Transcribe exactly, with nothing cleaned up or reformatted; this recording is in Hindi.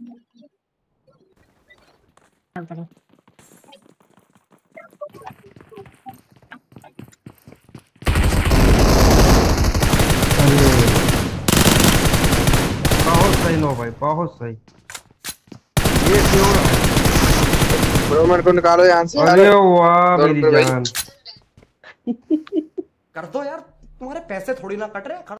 बहुत सही नो भाई, बहुत सही। ये क्यों रहा है? ब्रो मेरे को निकालो यहाँ से यार। अरे वाह दो मेरी रुपए भाई। जान। कर दो यार, तुम्हारे पैसे थोड़ी ना कट रहे हैं।